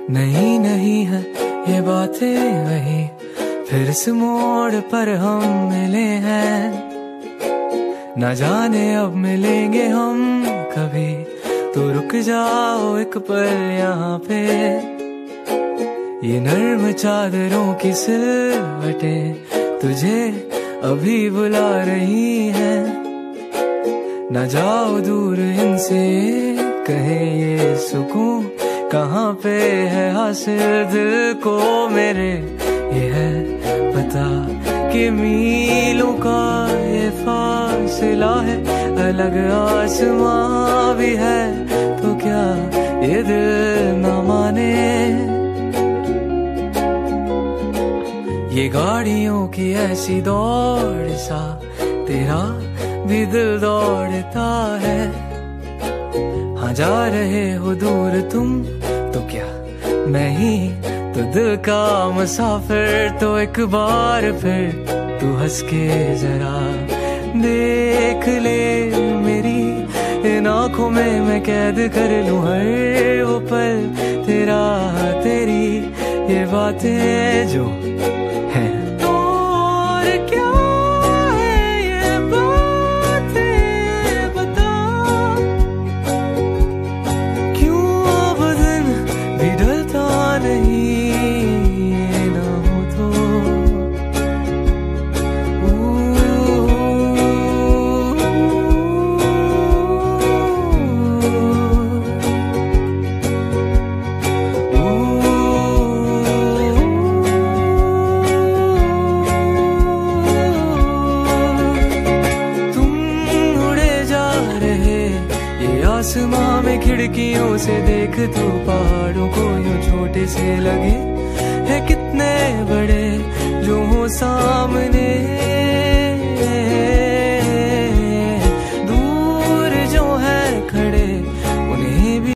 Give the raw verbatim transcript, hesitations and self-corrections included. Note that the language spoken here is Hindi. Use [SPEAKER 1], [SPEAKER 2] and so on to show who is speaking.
[SPEAKER 1] नहीं नहीं है ये बातें वही, फिर इस मोड़ पर हम मिले हैं। न जाने अब मिलेंगे हम कभी, तो रुक जाओ एक पल यहाँ पे। ये नर्म चादरों की सिलवटें तुझे अभी बुला रही हैं। न जाओ दूर इनसे, कहे ये सुकून कहाँ पे है हासिल दिल को मेरे। ये है पता कि मीलों का ये फासला है, अलग आसमां भी है, तो क्या ये दिल न माने। ये गाड़ियों की ऐसी दौड़ सा तेरा भी दिल दौड़ता है। हाँ जा रहे हो दूर तुम, तो क्या मैं ही तो दिल का मुसाफिर। तो एक बार फिर तू हंस के जरा देख ले मेरी इन आँखों में, मैं कैद कर लूं हर वो पल तेरा तेरी ये बातें जो हैं। तो और क्या है ये बातें बता, क्यों अब दिन भी ढलता नहीं। आसमां में खिड़कियों से देख तू पहाड़ों को यूं छोटे से लगे है कितने बड़े जो हो सामने।